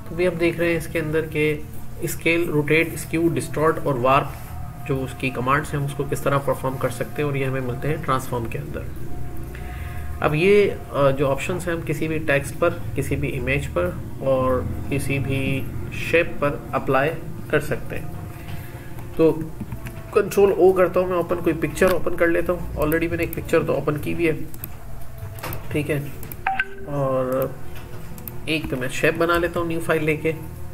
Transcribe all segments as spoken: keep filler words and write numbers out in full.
तो भी आप देख रहे हैं इसके अंदर के स्केल, रोटेट, स्क्यू, डिस्टॉर्ट और वार्प जो उसकी कमांड्स हैं हम उसको किस तरह परफॉर्म कर सकते हैं, और ये हमें मिलते हैं ट्रांसफॉर्म के अंदर। अब ये जो ऑप्शंस हैं हम किसी भी टेक्स्ट पर, किसी भी इमेज पर और किसी भी शेप पर अप्लाई कर सकते हैं। तो कंट्रोल ओ करता हूँ मैं, ओपन कोई पिक्चर ओपन कर लेता हूँ। ऑलरेडी मैंने एक पिक्चर तो ओपन की भी है, ठीक है। और एक तो मैं शेप बना लेता हूँ न्यू फाइल लेके,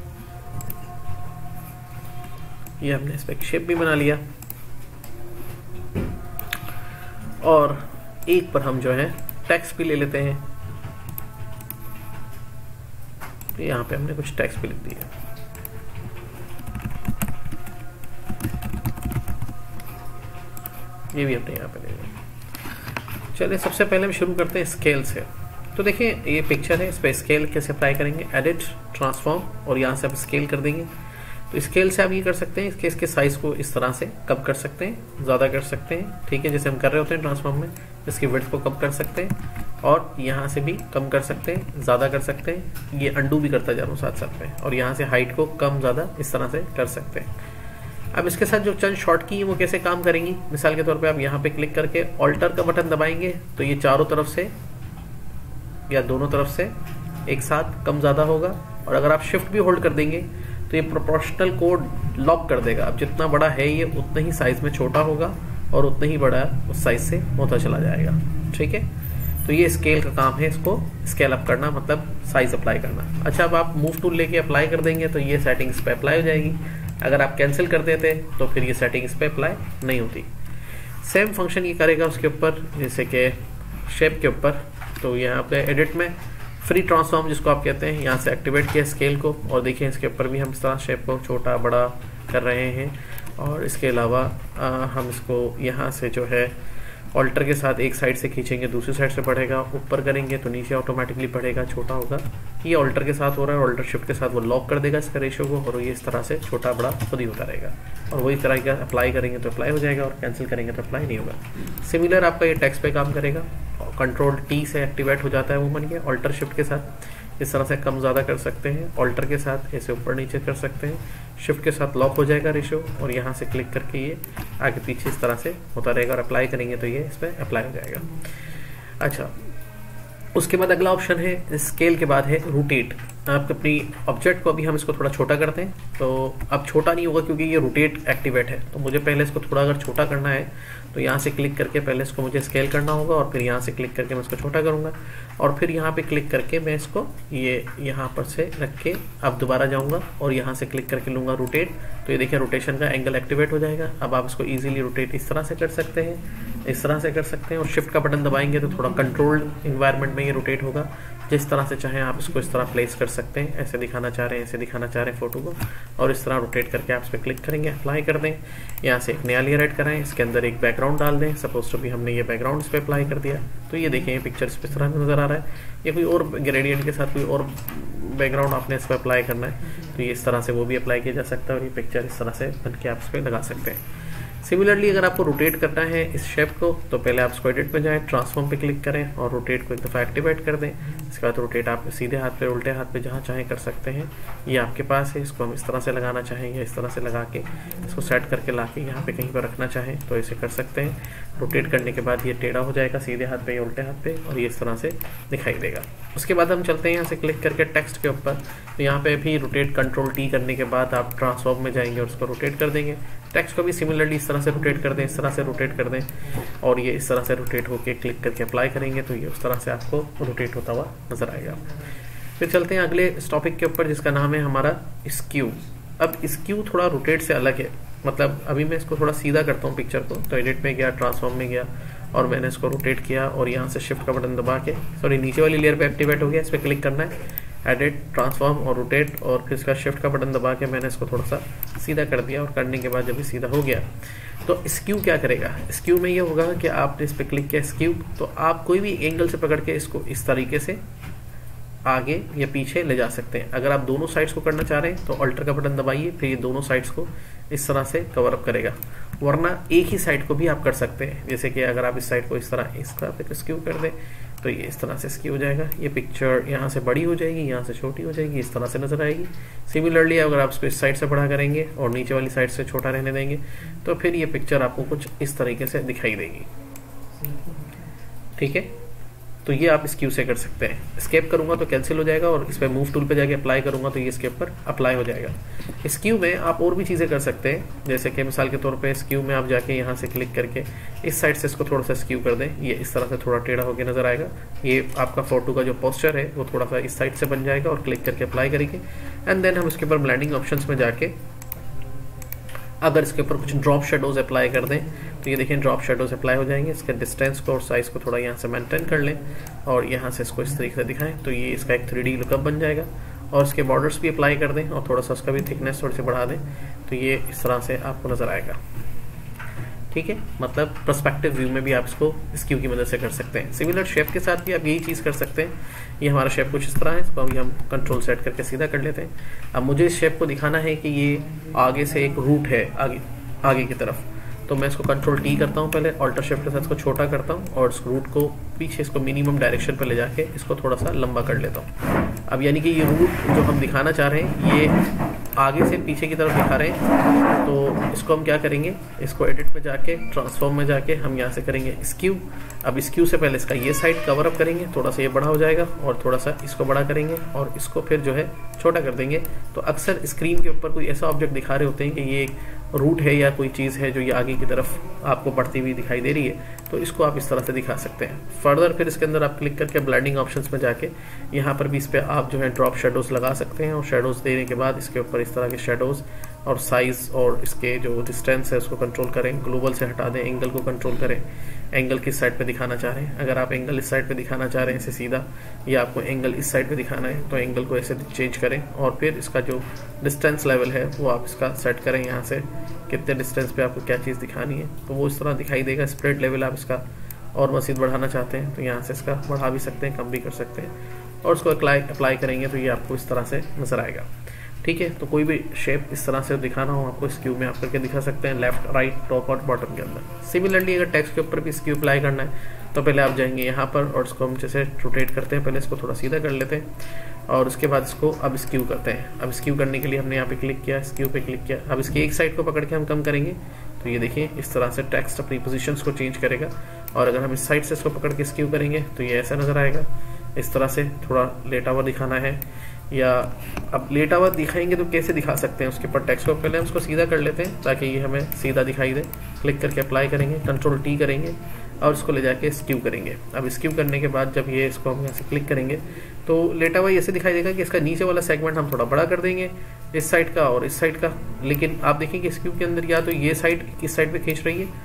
ये हमने इस पर एक शेप भी बना लिया। और एक पर हम जो है टेक्स्ट भी ले लेते हैं, यहाँ पे हमने कुछ टेक्स्ट भी लिख दिया। ये भी अपने यहाँ पे ले लेंगे। चलिए सबसे पहले हम शुरू करते हैं स्केल से। तो देखिए ये पिक्चर है, इस पर स्केल कैसे अप्लाई करेंगे, एडिट, ट्रांसफॉर्म, और यहाँ से आप स्केल कर देंगे। तो स्केल से आप ये कर सकते हैं, इसके इसके साइज को इस तरह से कम कर सकते हैं, ज़्यादा कर सकते हैं, ठीक है, जैसे हम कर रहे होते हैं ट्रांसफॉर्म में। इसकी विड्थ को कम कर सकते हैं और यहाँ से भी कम कर सकते हैं, ज़्यादा कर सकते हैं। ये अंडू भी करता जा रहा हूँ साथ साथ में, और यहाँ से हाइट को कम ज़्यादा इस तरह से कर सकते हैं। अब इसके साथ जो चंद शॉर्ट की है वो कैसे काम करेंगी, मिसाल के तौर पे आप यहाँ पे क्लिक करके ऑल्टर का बटन दबाएंगे तो ये चारों तरफ से या दोनों तरफ से एक साथ कम ज़्यादा होगा। और अगर आप शिफ्ट भी होल्ड कर देंगे तो ये प्रोपोर्शनल कोड लॉक कर देगा। अब जितना बड़ा है ये उतना ही साइज में छोटा होगा और उतना ही बड़ा उस साइज से होता चला जाएगा, ठीक है। तो ये स्केल का काम है, इसको स्केल अप करना मतलब साइज अप्लाई करना। अच्छा, अब आप मूव टूल लेके अप्लाई कर देंगे तो ये सेटिंग्स पे अप्लाई हो जाएगी। अगर आप कैंसिल कर देते तो फिर ये सेटिंग इस पर अप्लाई नहीं होती। सेम फंक्शन ये करेगा उसके ऊपर, जैसे कि शेप के ऊपर। तो यहाँ पे एडिट में फ्री ट्रांसफॉर्म जिसको आप कहते हैं, यहाँ से एक्टिवेट किया स्केल को, और देखिए इसके ऊपर भी हम इस तरह शेप को छोटा बड़ा कर रहे हैं। और इसके अलावा हम इसको यहाँ से जो है ऑल्टर के साथ एक साइड से खींचेंगे, दूसरी साइड से बढ़ेगा, ऊपर करेंगे तो नीचे ऑटोमेटिकली बढ़ेगा, छोटा होगा। ये ऑल्टर के साथ हो रहा है, ऑल्टर शिफ्ट के साथ वो लॉक कर देगा इसका रेशियो को, और ये इस तरह से छोटा बड़ा खुद ही होता रहेगा। और वही तरह का अप्लाई करेंगे तो अप्लाई हो जाएगा, और कैंसिल करेंगे तो अप्लाई नहीं होगा। सिमिलर आपका ये टेक्स्ट पे काम करेगा। कंट्रोल टी से एक्टिवेट हो जाता है वो मन के, ऑल्टर शिफ्ट के साथ इस तरह से कम ज़्यादा कर सकते हैं, ऑल्टर के साथ ऐसे ऊपर नीचे कर सकते हैं, शिफ्ट के साथ लॉक हो जाएगा रेशियो, और यहाँ से क्लिक करके ये आगे पीछे इस तरह से होता रहेगा। और अप्लाई करेंगे तो ये इस पर अप्लाई हो जाएगा। अच्छा, उसके बाद अगला ऑप्शन है स्केल के बाद है रोटेट। आप अपनी ऑब्जेक्ट को अभी हम इसको थोड़ा छोटा करते हैं, तो अब छोटा नहीं होगा क्योंकि ये रोटेट एक्टिवेट है। तो मुझे पहले इसको थोड़ा अगर छोटा करना है तो यहाँ से क्लिक करके पहले इसको मुझे स्केल करना होगा, और फिर यहाँ से क्लिक करके मैं इसको छोटा करूँगा, और फिर यहाँ पे क्लिक करके मैं इसको ये यहाँ पर से रख के अब दोबारा जाऊँगा और यहाँ से क्लिक करके लूँगा रोटेट। तो ये देखिए रोटेशन का एंगल एक्टिवेट हो जाएगा। अब आप इसको ईजिली रोटेट इस तरह से कर सकते हैं, इस तरह से कर सकते हैं, और शिफ्ट का बटन दबाएंगे तो थोड़ा कंट्रोल्ड इन्वायरमेंट में ये रोटेट होगा। जिस तरह से चाहें आप इसको इस तरह प्लेस कर सकते हैं, ऐसे दिखाना चाह रहे हैं, ऐसे दिखाना चाह रहे हैं फोटो को, और इस तरह रोटेट करके आप इस पर क्लिक करेंगे, अप्लाई कर दें। यहाँ से एक नया लेयर ऐड कराएं, इसके अंदर एक बैकग्राउंड डाल दें। सपोज टू भी हमने ये बैकग्राउंड इस पर अप्लाई कर दिया, तो ये देखें ये पिक्चर इस तरह में नजर आ रहा है। या कोई और ग्रेडियंट के साथ कोई और बैकग्राउंड आपने इस पर अप्लाई करना है तो ये इस तरह से वो भी अप्लाई किया जा सकता है, और ये पिक्चर इस तरह से बन के आप इस पर लगा सकते हैं। सिमिलरली अगर आपको रोटेट करना है इस शेप को तो पहले आप इसको एडिट में जाएं, ट्रांसफॉर्म पे क्लिक करें और रोटेट को एक दफ़ा एक्टिवेट कर दें। इसके बाद रोटेट आप सीधे हाथ पे, उल्टे हाथ पे, जहाँ चाहें कर सकते हैं। ये आपके पास है, इसको हम इस तरह से लगाना चाहें या इस तरह से लगा के इसको सेट करके ला के यहाँ पे कहीं पर रखना चाहें तो ऐसे कर सकते हैं। रोटेट करने के बाद ये टेढ़ा हो जाएगा सीधे हाथ पे या उल्टे हाथ पे, और ये इस तरह से दिखाई देगा। उसके बाद हम चलते हैं यहाँ से क्लिक करके टेक्स्ट के ऊपर, तो यहाँ पे भी रोटेट कंट्रोल टी करने के बाद आप ट्रांसफॉर्म में जाएंगे और उसको रोटेट कर देंगे। टेक्स्ट को भी सिमिलरली इस तरह से रोटेट कर दें, इस तरह से रोटेट कर दें, और ये इस तरह से रोटेट होके क्लिक करके अप्लाई करेंगे तो ये उस तरह से आपको रोटेट होता हुआ नजर आएगा। फिर चलते हैं अगले इस टॉपिक के ऊपर जिसका नाम है हमारा स्क्यू। अब स्क्यू थोड़ा रोटेट से अलग है, मतलब अभी मैं इसको थोड़ा सीधा करता हूँ पिक्चर को, तो एडिट में गया, ट्रांसफॉर्म में गया और मैंने इसको रोटेट किया, और यहाँ से शिफ्ट का बटन दबा के, सॉरी नीचे वाली लेयर पे एक्टिवेट हो गया, इस पर क्लिक करना है, एडिट, ट्रांसफॉर्म और रोटेट, और फिर इसका शिफ्ट का बटन दबा के मैंने इसको थोड़ा सा सीधा कर दिया। और करने के बाद जब ये सीधा हो गया तो स्क्यू क्या करेगा, स्क्यू में ये होगा कि आपने इस पर क्लिक किया स्क्यू, तो आप कोई भी एंगल से पकड़ के इसको इस तरीके से आगे या पीछे ले जा सकते हैं। अगर आप दोनों साइड्स को करना चाह रहे हैं तो अल्टर का बटन दबाइए, फिर ये दोनों साइड्स को इस तरह से कवर अप करेगा। वरना एक ही साइड को भी आप कर सकते हैं, जैसे कि अगर आप इस साइड को इस तरह इसका स्क्यू कर दें तो ये इस तरह से स्क्यू हो जाएगा। ये पिक्चर यहाँ से बड़ी हो जाएगी, यहाँ से छोटी हो जाएगी, इस तरह से नजर आएगी। सिमिलरली अगर आप इसको इस साइड से बड़ा करेंगे और नीचे वाली साइड से छोटा रहने देंगे तो फिर ये पिक्चर आपको कुछ इस तरीके से दिखाई देगी। ठीक है, तो ये आप स्क्यू से कर सकते हैं। स्केप करूंगा तो कैंसिल हो जाएगा और इस पर मूव टूल पे जाके अप्लाई करूंगा तो ये स्केप पर अप्लाई हो जाएगा। स्क्यू में आप और भी चीज़ें कर सकते हैं, जैसे कि मिसाल के तौर पे स्क्यू में आप जाके यहाँ से क्लिक करके इस साइड से इसको थोड़ा सा स्क्यू कर दें, ये इस तरह से थोड़ा टेढ़ा होकर नजर आएगा। ये आपका फोटो का जो पोस्चर है वो थोड़ा सा इस साइड से बन जाएगा और क्लिक करके अप्लाई करेंगे। एंड देन हम इसके ऊपर ब्लेंडिंग ऑप्शन में जाके अगर इसके ऊपर कुछ ड्रॉप शेडोज अप्लाई कर दें तो ये देखिए ड्रॉप शेडोज अप्लाई हो जाएंगे। इसके डिस्टेंस को और साइज को थोड़ा यहाँ से मेंटेन कर लें और यहाँ से इसको इस तरीके से दिखाएं तो ये इसका एक थ्री डी लुकअप बन जाएगा। और इसके बॉर्डर्स भी अप्लाई कर दें और थोड़ा सा उसका भी थिकनेस थोड़ी सी बढ़ा दें तो ये इस तरह से आपको नजर आएगा। ठीक है, मतलब पर्सपेक्टिव व्यू में भी आप इसको स्क्यू की मदद से कर सकते हैं। सिमिलर शेप के साथ भी आप यही चीज़ कर सकते हैं। ये हमारा शेप कुछ इस तरह है, इसको अभी हम कंट्रोल सेट करके सीधा कर लेते हैं। अब मुझे इस शेप को दिखाना है कि ये आगे से एक रूट है आगे आगे की तरफ, तो मैं इसको कंट्रोल टी करता हूँ, पहले ऑल्टर शिफ्ट के साथ इसको छोटा करता हूँ और इस रूट को पीछे इसको मिनिमम डायरेक्शन पर ले जाके इसको थोड़ा सा लंबा कर लेता हूँ। अब यानी कि ये रूट जो हम दिखाना चाह रहे हैं ये आगे से पीछे की तरफ दिखा रहे हैं, तो इसको हम क्या करेंगे, इसको एडिट में जाके ट्रांसफॉर्म में जाके हम यहाँ से करेंगे स्क्यू। अब स्क्यू से पहले इसका ये साइड कवर अप करेंगे, थोड़ा सा ये बड़ा हो जाएगा और थोड़ा सा इसको बड़ा करेंगे और इसको फिर जो है छोटा कर देंगे। तो अक्सर स्क्रीन के ऊपर कोई ऐसा ऑब्जेक्ट दिखा रहे होते हैं कि ये एक रूट है या कोई चीज़ है जो ये आगे की तरफ आपको बढ़ती हुई दिखाई दे रही है, तो इसको आप इस तरह से दिखा सकते हैं। फर्दर फिर इसके अंदर आप क्लिक करके ब्लेंडिंग ऑप्शंस में जाके यहाँ पर भी इस पर आप जो है ड्रॉप शेडोज लगा सकते हैं और शेडोज देने के बाद इसके ऊपर इस तरह के शेडोज और साइज और इसके जो डिस्टेंस है उसको कंट्रोल करें, ग्लोबल से हटा दें, एंगल को कंट्रोल करें। एंगल किस साइड पे दिखाना चाह रहे हैं, अगर आप एंगल इस साइड पे दिखाना चाह रहे हैं इसे सीधा, या आपको एंगल इस साइड पे दिखाना है तो एंगल को ऐसे चेंज करें और फिर इसका जो डिस्टेंस लेवल है वो आप इसका सेट करें, यहाँ से कितने डिस्टेंस पे आपको क्या चीज़ दिखानी है तो वो इस तरह दिखाई देगा। स्प्रेड लेवल आप इसका और मज़ीद बढ़ाना चाहते हैं तो यहाँ से इसका बढ़ा भी सकते हैं, कम भी कर सकते हैं और उसको अप्लाई अप्लाई करेंगे तो ये आपको इस तरह से नज़र आएगा। ठीक है, तो कोई भी शेप इस तरह से दिखाना हो आपको स्क्यू में आप करके दिखा सकते हैं, लेफ्ट राइट टॉप और बॉटम के अंदर। सिमिलरली अगर टेक्स्ट के ऊपर भी स्क्यू अप्लाई करना है तो पहले आप जाएंगे यहाँ पर और इसको हम जैसे रोटेट करते हैं, पहले इसको थोड़ा सीधा कर लेते हैं और उसके बाद इसको अब स्क्यू करते हैं। अब स्क्यू करने के लिए हमने यहाँ पे क्लिक किया, स्क्यू पे क्लिक किया। अब इसकी एक साइड को पकड़ के हम कम करेंगे तो ये देखिए इस तरह से टेक्स्ट अपनी पोजीशंस को चेंज करेगा और अगर हम इस साइड से इसको पकड़ के स्क्यू करेंगे तो ये ऐसा नजर आएगा। इस तरह से थोड़ा लेटा हुआ दिखाना है या अब लेटा हुआ दिखाएंगे तो कैसे दिखा सकते हैं, उसके ऊपर टेक्स्ट को पहले हम इसको सीधा कर लेते हैं ताकि ये हमें सीधा दिखाई दे। क्लिक करके अप्लाई करेंगे, कंट्रोल टी करेंगे और इसको ले जाके स्क्यू करेंगे। अब स्क्यू करने के बाद जब ये इसको हम यहाँ से क्लिक करेंगे तो लेटा हुआ ऐसे दिखाई देगा कि इसका नीचे वाला सेगमेंट हम थोड़ा बड़ा कर देंगे, इस साइड का और इस साइड का। लेकिन आप देखेंगे स्क्यू के अंदर या तो ये साइड इस साइड पे खींच रही है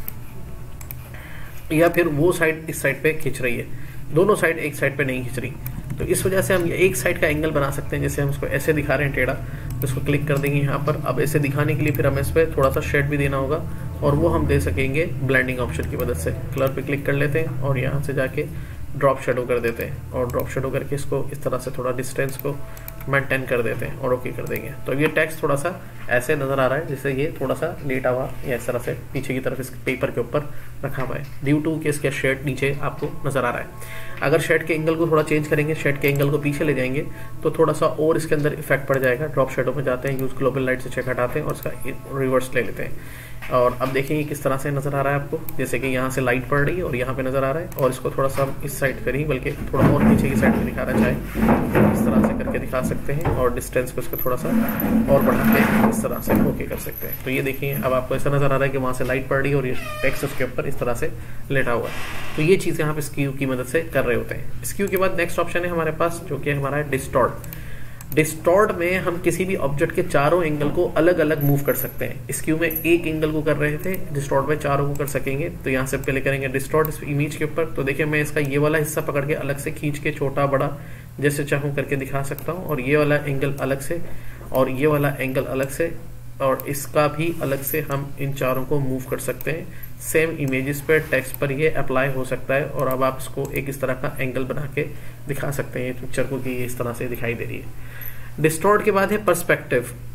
या फिर वो साइड इस साइड पे खींच रही है, दोनों साइड एक साइड पे नहीं खींच रही। तो इस वजह से हम एक साइड का एंगल बना सकते हैं, जैसे हम इसको ऐसे दिखा रहे हैं टेढ़ा तो इसको क्लिक कर देंगे यहाँ पर। अब ऐसे दिखाने के लिए फिर हमें इस पर थोड़ा सा शेड भी देना होगा और वो हम दे सकेंगे ब्लेंडिंग ऑप्शन की मदद से। कलर पे क्लिक कर लेते हैं और यहाँ से जाके ड्रॉप शेडो कर देते हैं और ड्रॉप शेडो करके इसको इस तरह से थोड़ा डिस्टेंस को मेंटेन कर देते हैं और ओके कर देंगे। तो ये टेक्स्ट थोड़ा सा ऐसे नजर आ रहा है जैसे ये थोड़ा सा लेटा हुआ या इस तरह से पीछे की तरफ इस पेपर के ऊपर रखा हुआ है, ड्यू टू कि इसका शेड नीचे आपको नजर आ रहा है। अगर शेड के एंगल को थोड़ा चेंज करेंगे, शेड के एंगल को पीछे ले जाएंगे तो थोड़ा सा और इसके अंदर इफेक्ट पड़ जाएगा। ड्रॉप शेडो में जाते हैं, यूज ग्लोबल लाइट से चेक हटाते हैं और इसका रिवर्स ले लेते हैं और अब देखेंगे किस तरह से नजर आ रहा है आपको, जैसे कि यहाँ से लाइट पड़ रही है और यहाँ पे नजर आ रहा है और इसको थोड़ा सा इस साइड पर ही बल्कि थोड़ा और पीछे की साइड में दिखाना चाहे तो इस तरह से करके दिखा सकते हैं और डिस्टेंस को इसको थोड़ा सा और बढ़ा के इस तरह से ओके कर सकते हैं। तो ये देखिए अब आपको ऐसा नजर आ रहा है कि वहाँ से लाइट पड़ रही है और ये टेक्स्ट उसके ऊपर इस तरह से लेटा हुआ है। तो ये चीज़ यहाँ पे स्क्यू की मदद से कर रहे होते हैं। स्क्यू के बाद नेक्स्ट ऑप्शन है हमारे पास जो कि हमारा है डिस्टॉर्ट। डिस्टॉर्ट में हम किसी भी ऑब्जेक्ट के चारों एंगल को अलग अलग मूव कर सकते हैं। स्क्यू में एक एंगल को कर रहे थे, डिस्टॉर्ट में चारों को कर सकेंगे। तो यहाँ से पहले करेंगे डिस्टॉर्ट इस इमेज के ऊपर। तो देखिए मैं इसका ये वाला हिस्सा पकड़ के अलग से खींच के छोटा बड़ा जैसे चाहूँ करके दिखा सकता हूँ और ये वाला एंगल अलग से और ये वाला एंगल अलग से और इसका भी अलग से हम इन चारों को मूव कर सकते हैं। सेम इमेजेस पर टेक्स्ट पर ये अप्लाई हो सकता है और अब आप इसको एक इस तरह का एंगल बना के दिखा सकते हैं पिक्चर को कि ये इस तरह से दिखाई दे रही है। डिस्टॉर्ट के बाद है पर्सपेक्टिव।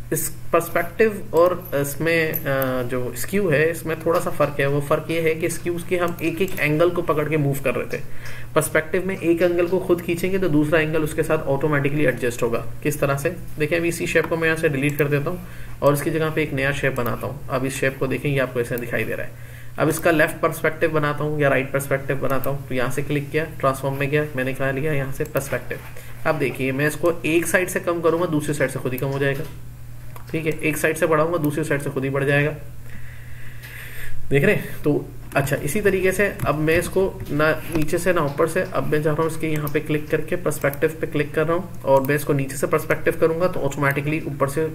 इस पर्सपेक्टिव और इसमें जो स्क्यू है इसमें थोड़ा सा फर्क है। वो फर्क ये है कि स्क्यूज के हम एक एक एंगल को पकड़ के मूव कर रहे थे, पर्सपेक्टिव में एक एंगल को खुद खींचेंगे तो दूसरा एंगल उसके साथ ऑटोमेटिकली एडजस्ट होगा। किस तरह से देखिए, अभी इसी शेप को मैं यहाँ से डिलीट कर देता हूँ और इसकी जगह पे एक नया शेप बनाता हूँ। अब इस शेप को देखेंगे आपको ऐसे दिखाई दे रहा है। अब इसका लेफ्ट पर्सपेक्टिव बनाता हूँ या राइट पर्सपेक्टिव बनाता हूँ, तो यहाँ से क्लिक किया, ट्रांसफॉर्म में गया, मैंने कहा लिया यहाँ से पर्सपेक्टिव। अब देखिए मैं इसको एक साइड से कम करूंगा, दूसरी साइड से खुद ही कम हो जाएगा। ठीक है, एक साइड से बढ़ाऊंगा, दूसरी साइड से खुद ही बढ़ जाएगा। देख रहे हैं? तो अच्छा, इसी तरीके से अब मैं इसको ना नीचे से ना ऊपर से, अब मैं जा रहा हूँ इसके यहाँ पे क्लिक करके पर्सपेक्टिव पे क्लिक कर रहा हूँ और मैं इसको नीचे से पर्सपेक्टिव करूंगा तो ऑटोमेटिकली ऊपर से,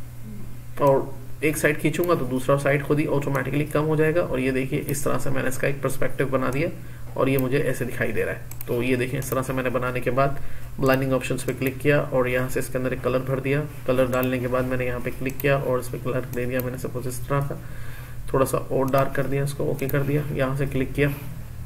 और एक साइड खींचूंगा तो दूसरा साइड खुद ही ऑटोमेटिकली कम हो जाएगा। और ये देखिए इस तरह से मैंने इसका एक पर्सपेक्टिव बना दिया और ये मुझे ऐसे दिखाई दे रहा है। तो ये देखिए इस तरह से मैंने बनाने के बाद ब्लेंडिंग ऑप्शंस पे क्लिक किया और यहाँ से इसके अंदर एक कलर भर दिया। कलर डालने के बाद मैंने यहाँ पे क्लिक किया और इस पर कलर दे दिया मैंने, सपोज इस तरह का, थोड़ा सा और डार्क कर दिया, इसको ओके कर दिया, यहाँ से क्लिक किया,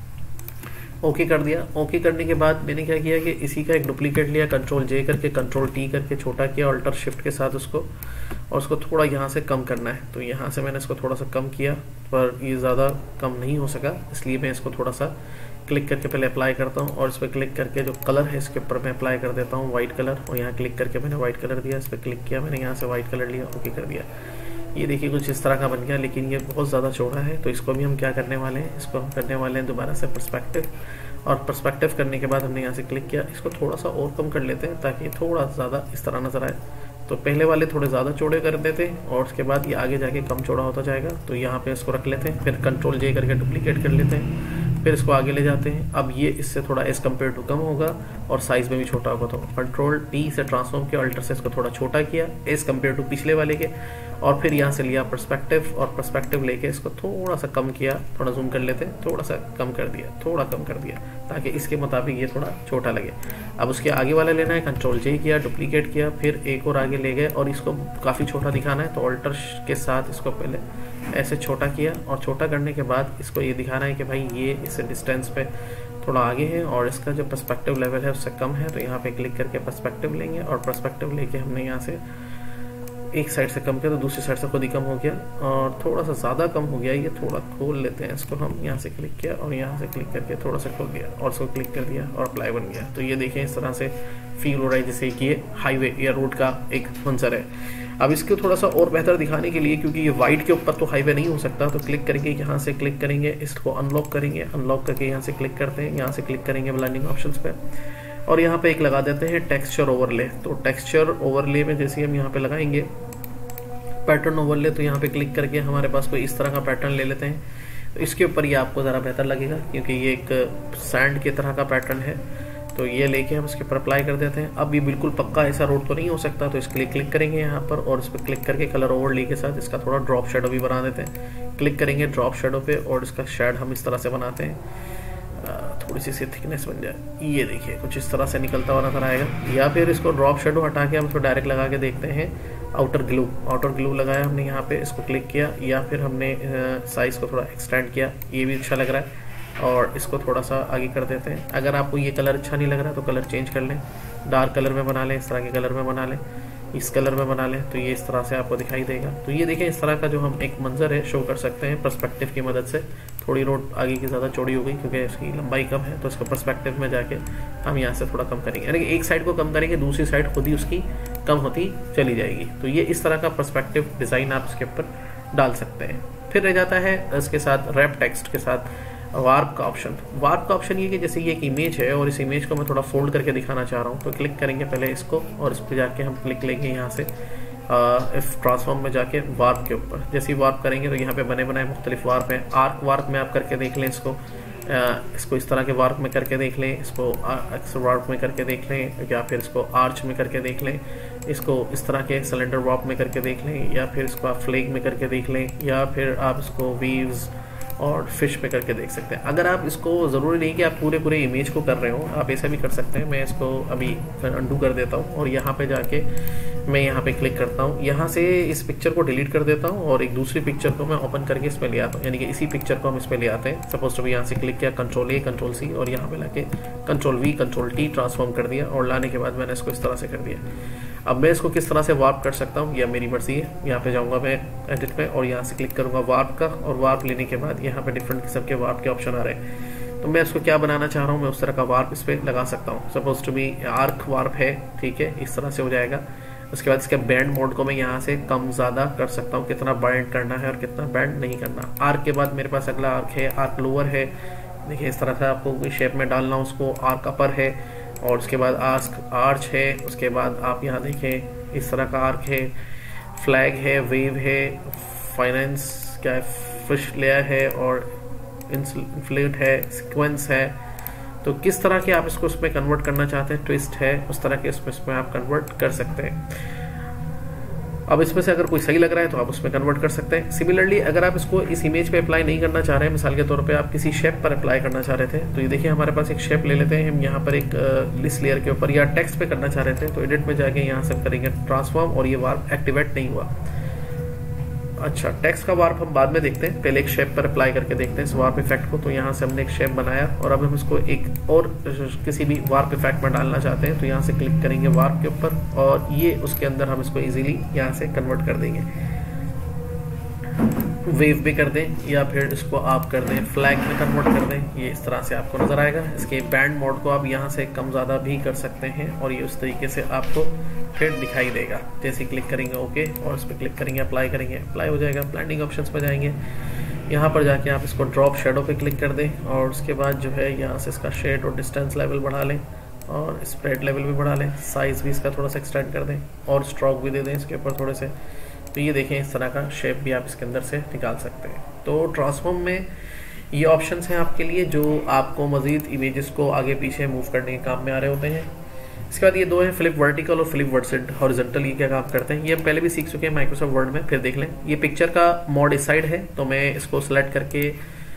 ओके कर दिया। ओके करने के बाद मैंने क्या किया कि इसी का एक डुप्लीकेट लिया, कंट्रोल जे करके कंट्रोल टी करके छोटा किया अल्टर शिफ्ट के साथ उसको, और उसको थोड़ा यहाँ से कम करना है। तो यहाँ से मैंने इसको थोड़ा सा कम किया पर ये ज़्यादा कम नहीं हो सका, इसलिए मैं इसको थोड़ा सा क्लिक करके पहले अप्लाई करता हूँ और इस पर क्लिक करके जो कलर है इसके ऊपर मैं अप्लाई कर देता हूँ वाइट कलर, और यहाँ क्लिक करके मैंने वाइट कलर दिया, इस पर क्लिक किया मैंने, यहाँ से वाइट कलर लिया, ओके कर दिया। ये देखिए कुछ इस तरह का बन गया, लेकिन ये बहुत ज़्यादा चौड़ा है। तो इसको भी हम क्या करने वाले हैं, इसको हम करने वाले हैं दोबारा से पर्सपेक्टिव, और पर्सपेक्टिव करने के बाद हमने यहाँ से क्लिक किया, इसको थोड़ा सा और कम कर लेते हैं ताकि थोड़ा ज़्यादा इस तरह नज़र आए। तो पहले वाले थोड़े ज़्यादा चौड़े कर देते हैं और उसके बाद ये आगे जाके कम चौड़ा होता जाएगा। तो यहाँ पे इसको रख लेते हैं, फिर कंट्रोल जे करके डुप्लीकेट कर लेते हैं, फिर इसको आगे ले जाते हैं। अब ये इससे थोड़ा एज कम्पेयर टू कम होगा और साइज़ में भी छोटा होगा। तो कंट्रोल टी से ट्रांसफॉर्म किया, अल्टर से इसको थोड़ा छोटा किया एज कम्पेयर टू पिछले वाले के, और फिर यहाँ से लिया पर्सपेक्टिव और पर्सपेक्टिव लेके इसको थोड़ा सा कम किया, थोड़ा जूम कर लेते हैं, थोड़ा सा कम कर दिया, थोड़ा कम कर दिया ताकि इसके मुताबिक ये थोड़ा छोटा लगे। अब उसके आगे वाला लेना है, कंट्रोल जे किया, डुप्लीकेट किया, फिर एक और आगे ले गए और इसको काफ़ी छोटा दिखाना है। तो अल्टर के साथ इसको पहले ऐसे छोटा किया और छोटा करने के बाद इसको ये दिखाना है कि भाई ये इस डिस्टेंस पे थोड़ा आगे है और इसका जो पर्सपेक्टिव लेवल है उससे कम है। तो यहाँ पे क्लिक करके पर्सपेक्टिव लेंगे और पर्सपेक्टिव लेके हमने यहाँ से एक साइड से कम किया तो दूसरी साइड से खुद ही कम हो गया, और थोड़ा सा ज़्यादा कम हो गया, ये थोड़ा खोल लेते हैं इसको हम। यहाँ से क्लिक किया और यहाँ से क्लिक करके थोड़ा सा खोल दिया और इसको क्लिक कर दिया और अप्लाई बन गया। तो ये देखें इस तरह से फील हो रहा है जैसे कि ये हाईवे या रोड का एक मंजर है। अब इसको थोड़ा सा और बेहतर दिखाने के लिए, क्योंकि ये वाइट के ऊपर तो हाईवे नहीं हो सकता, तो क्लिक करेंगे, यहाँ से क्लिक करेंगे, इसको अनलॉक करेंगे, अनलॉक करके यहाँ से क्लिक करते हैं, यहाँ से क्लिक करेंगे ब्लेंडिंग ऑप्शंस पे और यहाँ पे एक लगा देते हैं टेक्सचर ओवरले। तो टेक्सचर ओवरले में जैसे हम यहाँ पे लगाएंगे पैटर्न ओवरले, तो यहाँ पे क्लिक करके हमारे पास कोई इस तरह का पैटर्न ले लेते हैं। तो इसके ऊपर ये आपको ज़रा बेहतर लगेगा क्योंकि ये एक सैंड की तरह का पैटर्न है। तो ये लेके हम इसके ऊपर अप्लाई कर देते हैं। अब ये बिल्कुल पक्का ऐसा रोड तो नहीं हो सकता, तो इसके लिए क्लिक करेंगे यहाँ पर और इस पर क्लिक करके कलर ओवरले के साथ इसका थोड़ा ड्रॉप शेडो भी बना देते हैं। क्लिक करेंगे ड्रॉप शेडो पे और इसका शेड हम इस तरह से बनाते हैं, थोड़ी सी थिकनेस बन जाए। ये देखिए कुछ इस तरह से निकलता हुआ नजर आएगा। या फिर इसको ड्रॉप शेडो हटा के हम इसको डायरेक्ट लगा के देखते हैं। आउटर ग्लू, आउटर ग्लू लगाया हमने यहाँ पे, इसको क्लिक किया, या फिर हमने साइज़ को थोड़ा एक्सटेंड किया, ये भी अच्छा लग रहा है। और इसको थोड़ा सा आगे कर देते हैं। अगर आपको ये कलर अच्छा नहीं लग रहा तो कलर चेंज कर लें, डार्क कलर में बना लें, इस तरह के कलर में बना लें, इस कलर में बना लें, तो ये इस तरह से आपको दिखाई देगा। तो ये देखें इस तरह का जो हम एक मंजर है शो कर सकते हैं पर्सपेक्टिव की मदद से। थोड़ी रोड आगे की ज़्यादा चौड़ी हो गई क्योंकि इसकी लंबाई कम है, तो इसको पर्सपेक्टिव में जाके हम यहाँ से थोड़ा कम करेंगे, यानी कि एक साइड को कम करेंगे दूसरी साइड खुद ही उसकी कम होती चली जाएगी। तो ये इस तरह का पर्सपेक्टिव डिज़ाइन आप इसके ऊपर डाल सकते हैं। फिर रह जाता है इसके साथ रैप टेक्स्ट के साथ वार्प का ऑप्शन। वार्प का ऑप्शन ये कि जैसे ये एक इमेज है और इस इमेज को मैं थोड़ा फोल्ड करके दिखाना चाह रहा हूँ, तो क्लिक करेंगे पहले इसको और इस पर जाके हम क्लिक लेंगे यहाँ से इफ ट्रांसफॉर्म में जाके वार्प के ऊपर। जैसे ही वार्प करेंगे तो यहाँ पे बने बनाए मुख्तलिफ वार्प हैं। आर्क वार्प में आप करके देख लें इसको, आ, इसको इस तरह के वार्प में करके देख लें, इसको एक्स वार्प में करके देख लें, या फिर इसको आर्च में करके देख लें, इसको इस तरह के सिलेंडर वार्प में करके देख लें, या फिर इसको आप फ्लेग में करके देख लें, या फिर आप इसको वीव्स और फिश पे करके देख सकते हैं। अगर आप इसको ज़रूरी नहीं कि आप पूरे पूरे इमेज को कर रहे हो, आप ऐसा भी कर सकते हैं। मैं इसको अभी अंडू कर देता हूँ और यहाँ पे जाके मैं यहाँ पे क्लिक करता हूँ, यहाँ से इस पिक्चर को डिलीट कर देता हूँ और एक दूसरी पिक्चर को मैं ओपन करके इस पर ले आता हूँ, यानी कि इसी पिक्चर को हम इस पर ले आते हैं। सपोज तो भी यहाँ से क्लिक किया, कंट्रोल ए कंट्रोल सी और यहाँ पे लाके control V control T transform कर दिया और लाने के बाद मैंने इसको इस तरह से कर दिया। अब मैं इसको किस तरह से वार्प कर सकता हूँ, यह मेरी मर्जी है। यहाँ पे जाऊँगा मैं एडिट में और यहाँ से क्लिक करूँगा वार्प का, और वार्प लेने के बाद यहाँ पे डिफरेंट किस्म के वार्प के ऑप्शन आ रहे हैं। तो मैं इसको क्या बनाना चाह रहा हूँ, मैं उस तरह का वार्प इस पर लगा सकता हूँ। Suppose to be arc warp है, ठीक है, इस तरह से हो जाएगा। उसके बाद इसके बैंड मोड को मैं यहाँ से कम ज़्यादा कर सकता हूँ, कितना बैंड करना है और कितना बैंड नहीं करना। आर्क के बाद मेरे पास अगला आर्क है, आर्क लोअर है। देखिए इस तरह से आपको कोई शेप में डालना उसको। आर्क अपर है, और उसके बाद आस्क आर्च है। उसके बाद आप यहाँ देखें इस तरह का आर्क है, फ्लैग है, वेव है, फाइनेंस क्या है, फिश लेयर है, और इन्फ्लेट है, सीक्वेंस है। तो किस तरह के आप इसको उसमें कन्वर्ट करना चाहते हैं, ट्विस्ट है, उस तरह के इसमें इसमें आप कन्वर्ट कर सकते हैं। अब इसमें से अगर कोई सही लग रहा है तो आप उसमें कन्वर्ट कर सकते हैं। सिमिलरली अगर आप इसको इस इमेज पे अप्लाई नहीं करना चाह रहे हैं, मिसाल के तौर पे आप किसी शेप पर अप्लाई करना चाह रहे थे, तो ये देखिए हमारे पास एक शेप ले लेते हैं हम यहाँ पर एक लिस्ट लेयर के ऊपर, या टेक्स्ट पे करना चाह रहे थे तो एडिट में जाके यहाँ से करेंगे ट्रांसफॉर्म, और ये वार्प एक्टिवेट नहीं हुआ। अच्छा, टेक्स्ट का वार्प हम बाद में देखते हैं, पहले एक शेप पर अप्लाई करके देखते हैं इस वार्प इफेक्ट को। तो यहाँ से हमने एक शेप बनाया और अब हम इसको एक और किसी भी वार्प इफेक्ट में डालना चाहते हैं, तो यहाँ से क्लिक करेंगे वार्प के ऊपर, और ये उसके अंदर हम इसको इजीली यहाँ से कन्वर्ट कर देंगे। वेव भी कर दें, या फिर इसको आप कर दें फ्लैग में कन्वर्ट कर दें, ये इस तरह से आपको नजर आएगा। इसके बैंड मोड को आप यहाँ से कम ज़्यादा भी कर सकते हैं, और ये उस तरीके से आपको फिर दिखाई देगा। जैसे क्लिक करेंगे ओके, और इस पर क्लिक करेंगे अप्लाई करेंगे, अप्लाई हो जाएगा। ब्लेंडिंग ऑप्शंस पर जाएंगे, यहाँ पर जाके आप इसको ड्रॉप शेडो पे क्लिक कर दें, और उसके बाद जो है यहाँ से इसका शेड और डिस्टेंस लेवल बढ़ा लें, और स्प्रेड लेवल भी बढ़ा लें, साइज़ भी इसका थोड़ा सा एक्सटेंड कर दें, और स्ट्रोक भी दे दें इसके ऊपर थोड़े से। तो ये देखें इस तरह का शेप भी आप इसके अंदर से निकाल सकते हैं। तो ट्रांसफॉर्म में ये ऑप्शंस हैं आपके लिए जो आपको मज़ीद इमेजेस को आगे पीछे मूव करने के काम में आ रहे होते हैं। इसके बाद ये दो हैं, फ्लिप वर्टिकल और फ्लिप हॉरिजॉन्टल। ये क्या काम करते हैं ये हम पहले भी सीख चुके हैं माइक्रोसॉफ्ट वर्ड में, फिर देख लें। ये पिक्चर का मोड इस साइड है, तो मैं इसको सेलेक्ट करके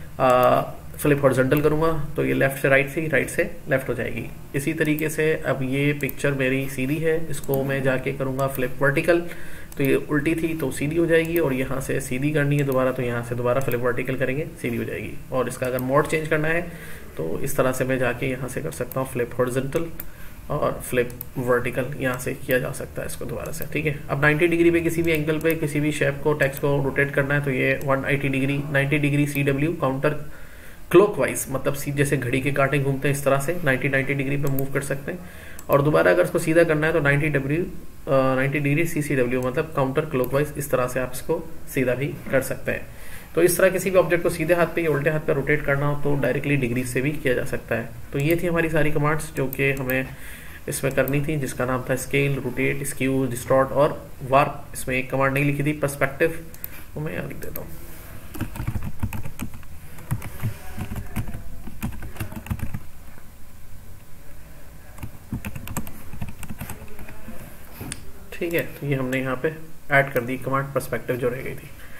आ, फ्लिप हॉरिजॉन्टल करूँगा तो ये लेफ्ट से राइट से राइट से लेफ्ट हो जाएगी। इसी तरीके से अब ये पिक्चर मेरी सीधी है, इसको मैं जाके करूँगा फ्लिप वर्टिकल, तो ये उल्टी थी तो सीधी हो जाएगी, और यहाँ से सीधी करनी है दोबारा तो यहाँ से दोबारा फ्लिप वर्टिकल करेंगे, सीधी हो जाएगी। और इसका अगर मोड चेंज करना है तो इस तरह से मैं जाके यहाँ से कर सकता हूँ फ्लिप हॉरिजॉन्टल, और फ्लिप वर्टिकल यहाँ से किया जा सकता है इसको दोबारा से, ठीक है। अब नाइन्टी डिग्री पे किसी भी एंगल पे किसी भी शेप को टेक्स्ट को रोटेट करना है तो ये one eighty degree ninety degree C W counter clockwise, मतलब सीधे जैसे घड़ी के कांटे घूमते हैं इस तरह से नाइन्टी नाइन्टी डिग्री पे मूव कर सकते हैं। और दोबारा अगर इसको सीधा करना है तो ninety W ninety degree C C W मतलब काउंटर क्लॉकवाइज, इस तरह से आप इसको सीधा भी कर सकते हैं। तो इस तरह किसी भी ऑब्जेक्ट को सीधे हाथ पे या उल्टे हाथ पे रोटेट करना हो तो डायरेक्टली डिग्री से भी किया जा सकता है। तो ये थी हमारी सारी कमांड्स जो कि हमें इसमें करनी थी, जिसका नाम था स्केल, रोटेट, स्क्यू, डिस्टॉर्ट और वार्प। इसमें एक कमांड नहीं लिखी थी पर्सपेक्टिव, वो मैं यहाँ लिख देता हूँ। ठीक है, तो ये हमने यहाँ पे ऐड कर दी कमांड पर्सपेक्टिव जो रह गई थी।